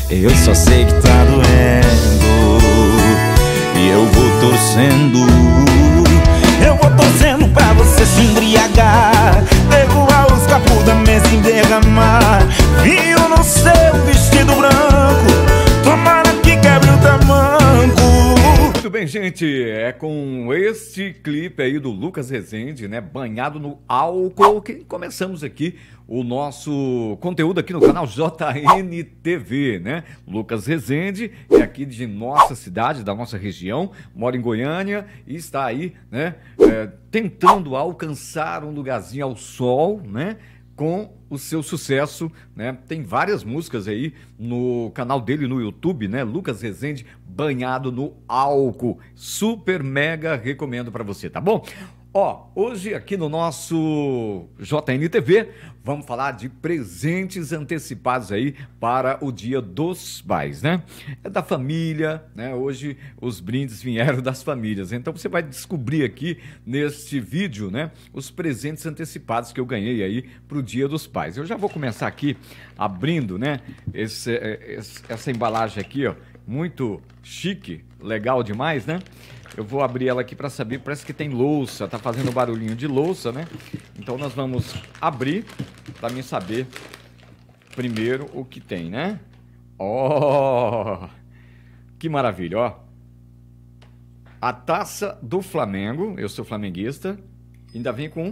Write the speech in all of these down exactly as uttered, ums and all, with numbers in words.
Eu só sei que tá doendo e eu vou torcendo. Eu vou torcendo pra você se embriagar, derrubar os capuz da mesa e derramar vinho no seu vestido branco. Tomara que quebre o tamanco. Muito bem, gente, é com este clipe aí do Lucas Rezende, né, banhado no álcool, que começamos aqui o nosso conteúdo aqui no canal J N T V, né? Lucas Rezende é aqui de nossa cidade, da nossa região, mora em Goiânia e está aí, né, é, tentando alcançar um lugarzinho ao sol, né, com o seu sucesso, né? Tem várias músicas aí no canal dele no YouTube, né? Lucas Rezende, banhado no álcool. Super mega recomendo para você, tá bom? Ó, hoje aqui no nosso J N T V, vamos falar de presentes antecipados aí para o Dia dos Pais, né? É da família, né? Hoje os brindes vieram das famílias, então você vai descobrir aqui neste vídeo, né, os presentes antecipados que eu ganhei aí para o Dia dos Pais. Eu já vou começar aqui abrindo, né, esse, esse, essa embalagem aqui, ó, muito chique, legal demais, né? Eu vou abrir ela aqui para saber, parece que tem louça, tá fazendo barulhinho de louça, né? Então nós vamos abrir para mim saber primeiro o que tem, né? Ó, que maravilha, ó. A taça do Flamengo, eu sou flamenguista, ainda vem com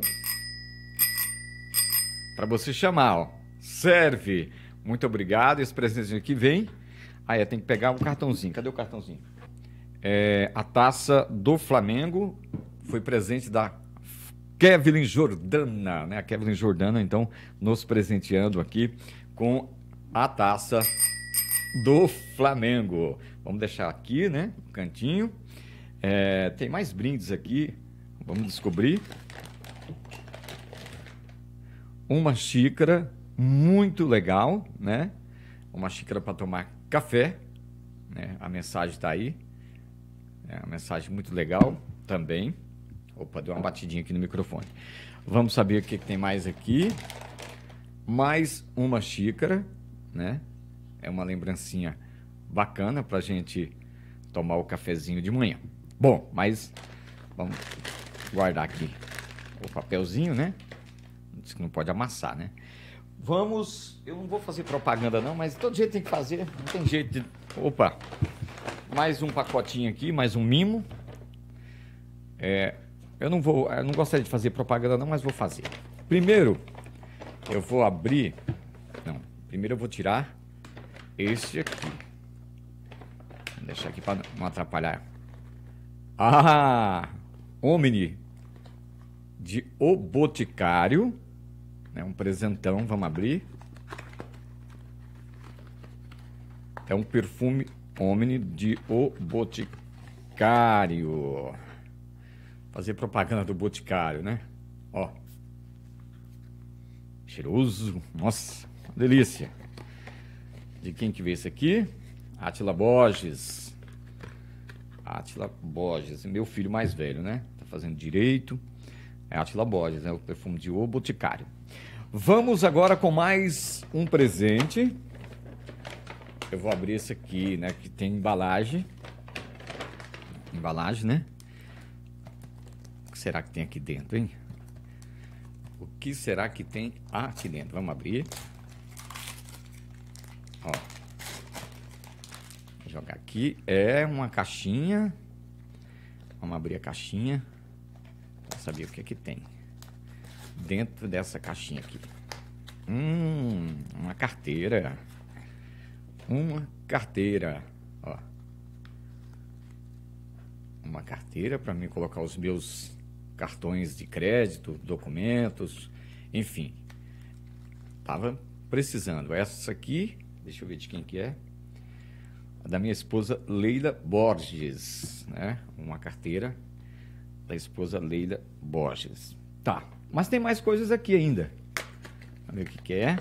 para você chamar, ó. Serve. Muito obrigado, esse presente aqui vem. Ah, é, tem que pegar um cartãozinho. Cadê o cartãozinho? É, a taça do Flamengo foi presente da Kevin Jordana, né? A Kevin Jordana, então, nos presenteando aqui com a taça do Flamengo. Vamos deixar aqui, né? No cantinho. É, tem mais brindes aqui. Vamos descobrir. Uma xícara muito legal, né? Uma xícara para tomar café, né? A mensagem está aí. É uma mensagem muito legal também. Opa, deu uma batidinha aqui no microfone. Vamos saber o que, que tem mais aqui. Mais uma xícara, né? É uma lembrancinha bacana pra gente tomar o cafezinho de manhã. Bom, mas vamos guardar aqui o papelzinho, né? Diz que não pode amassar, né? Vamos... Eu não vou fazer propaganda não, mas todo jeito tem que fazer. Não tem jeito de... Opa! Mais um pacotinho aqui, mais um mimo. É, eu não vou, eu não gostaria de fazer propaganda não, mas vou fazer. Primeiro, eu vou abrir... Não, primeiro eu vou tirar este aqui. Vou deixar aqui para não atrapalhar. Ah! Omni de O Boticário. É um presentão, vamos abrir. É um perfume Omni de O Boticário. Fazer propaganda do Boticário, né? Ó. Cheiroso. Nossa, delícia. De quem que veio esse aqui? Átila Borges. Átila Borges. Meu filho mais velho, né? Tá fazendo direito. É Átila Borges, né? O perfume de O Boticário. Vamos agora com mais um presente. Eu vou abrir esse aqui, né? Que tem embalagem. Embalagem, né? O que será que tem aqui dentro, hein? O que será que tem aqui dentro? Vamos abrir. Ó. Vou jogar aqui. É uma caixinha. Vamos abrir a caixinha. Pra saber o que é que tem dentro dessa caixinha aqui. Hum, uma carteira. Uma carteira, ó. Uma carteira para mim colocar os meus cartões de crédito, documentos, enfim. Tava precisando. Essa aqui, deixa eu ver de quem que é. Da minha esposa Leila Borges, né? Uma carteira da esposa Leila Borges. Tá, mas tem mais coisas aqui ainda. Vamos ver o que que é.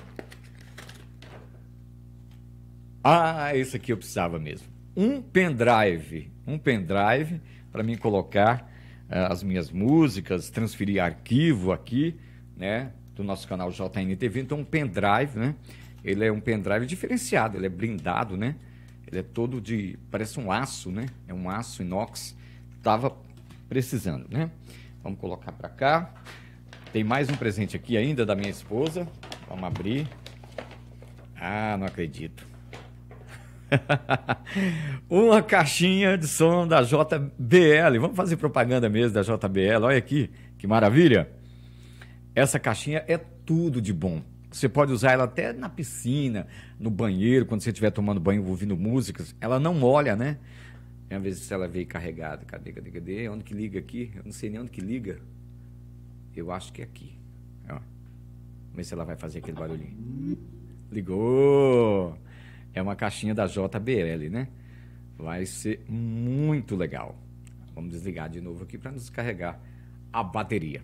Ah, esse aqui eu precisava mesmo. Um pendrive. Um pendrive para mim colocar uh, as minhas músicas, transferir arquivo aqui, né? Do nosso canal J N T V. Então, um pendrive, né? Ele é um pendrive diferenciado, ele é blindado, né? Ele é todo de... parece um aço, né? É um aço inox. Tava precisando, né? Vamos colocar para cá. Tem mais um presente aqui ainda da minha esposa. Vamos abrir. Ah, não acredito. Uma caixinha de som da J B L. Vamos fazer propaganda mesmo da J B L. Olha aqui, que maravilha. Essa caixinha é tudo de bom. Você pode usar ela até na piscina, no banheiro, quando você estiver tomando banho ouvindo músicas. Ela não molha, né? Às vezes ela veio carregada. Cadê, cadê, cadê? Onde que liga aqui? Eu não sei nem onde que liga. Eu acho que é aqui. Ó. Vamos ver se ela vai fazer aquele barulhinho. Ligou! É uma caixinha da J B L, né? Vai ser muito legal. Vamos desligar de novo aqui para descarregar a bateria.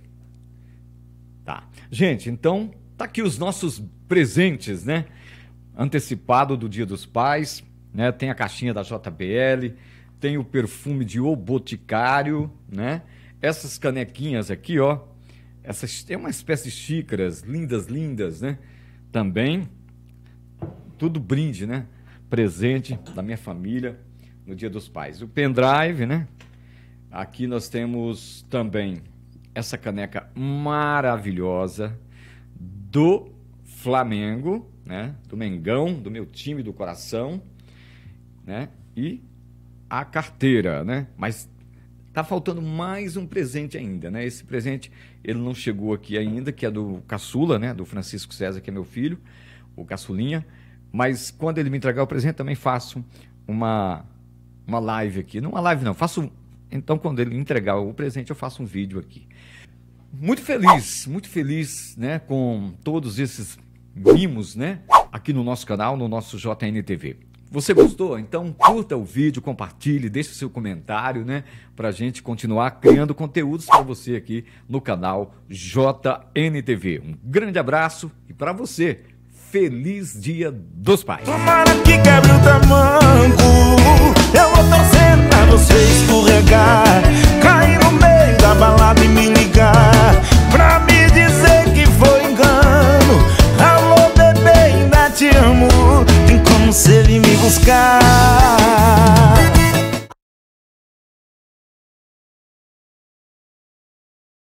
Tá. Gente, então, tá aqui os nossos presentes, né? Antecipado do Dia dos Pais, né? Tem a caixinha da J B L, tem o perfume de O Boticário, né? Essas canequinhas aqui, ó. Essas, tem uma espécie de xícaras lindas, lindas, né? Também, tudo brinde, né? Presente da minha família no Dia dos Pais. O pendrive, né? Aqui nós temos também essa caneca maravilhosa do Flamengo, né? Do Mengão, do meu time do coração, né? E a carteira, né? Mas tá faltando mais um presente ainda, né? Esse presente, ele não chegou aqui ainda, que é do Caçula, né? Do Francisco César, que é meu filho, o Caçulinha. Mas quando ele me entregar o presente, também faço uma, uma live aqui. Não uma live, não. Faço... Então, quando ele entregar o presente, eu faço um vídeo aqui. Muito feliz, muito feliz, né? Com todos esses mimos, né? Aqui no nosso canal, no nosso J N T V. Você gostou? Então curta o vídeo, compartilhe, deixe o seu comentário, né? Pra gente continuar criando conteúdos para você aqui no canal J N T V. Um grande abraço e para você, feliz Dia dos Pais. Tomara que quebre o tamanco, eu vou torcendo.